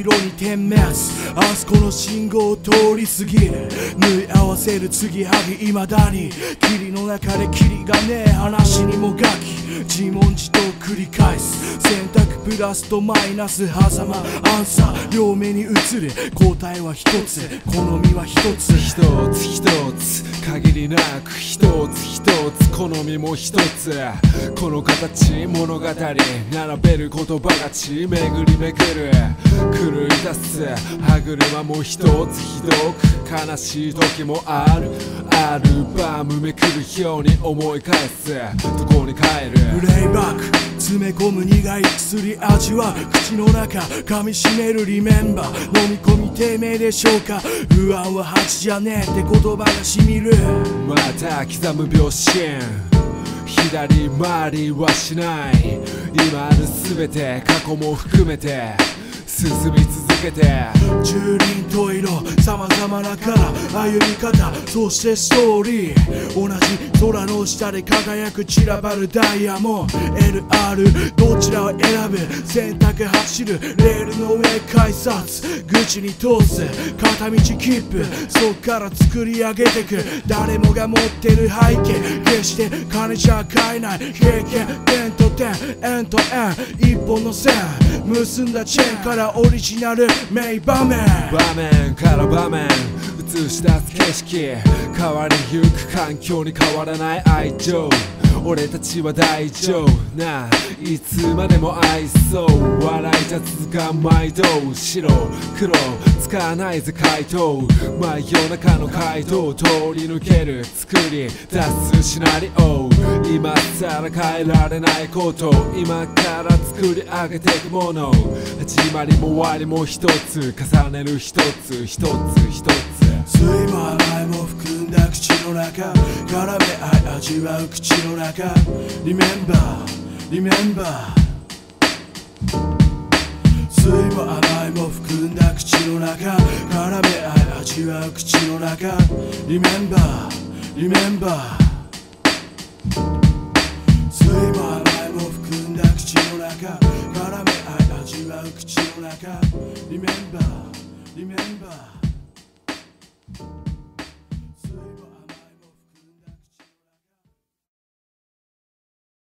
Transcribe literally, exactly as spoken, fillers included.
色に点滅、あそこの信号を通り過ぎる、縫い合わせる継ぎはぎ未だに霧の中でキリがねえ話にもがき、自問自答繰り返す、選択プラスとマイナス狭間アンサー両目に映る、答えは一つ好みは一つ、 一つ一つ限りなく一つ一つ好みも一つ、この形物語並べる言葉がち巡り巡る、狂い出す歯車も一つひどく悲しい時もある、アルバムめくるように思い返す、どこに帰るプレイバック詰め込む苦い薬味は口の中噛みしめるリメンバー、飲み込み低迷でしょうか、不安は蜂じゃねえって言葉がしみる、 また刻む秒針左回りはしない、今ある全て過去も含めて進み続けて、 十輪十色様々なカラー歩み方そしてストーリー、同じ空の下で輝く散らばるダイヤモンド エルアール どちらを選ぶ、選択走るレールの上改札口に通す片道切符、そっから作り上げてく誰もが持ってる背景、決して金じゃ買えない経験、点と点円と円一本の線結んだチェーンからオリジナル名場面、 場面から場面映し出す景色、変わりゆく環境に変わらない愛情、俺たちは大丈夫な、いつまでも愛そう、笑い雑が毎度白黒使わないぜ回答、真夜中の街道通り抜ける作り出すシナリオ、今さら変えられないこと今から作り上げていくもの、始まりも終わりも一つ重ねる一つ一つ一つ、 酸いも甘いも含んだ口の中絡め合い味わう口の中 Remember Remember 酸いも甘いも含んだ口の中絡め合い味わう口の中 Remember Remember 酸いも甘いも含んだ口の中絡め合い味わう口の中 Remember Remember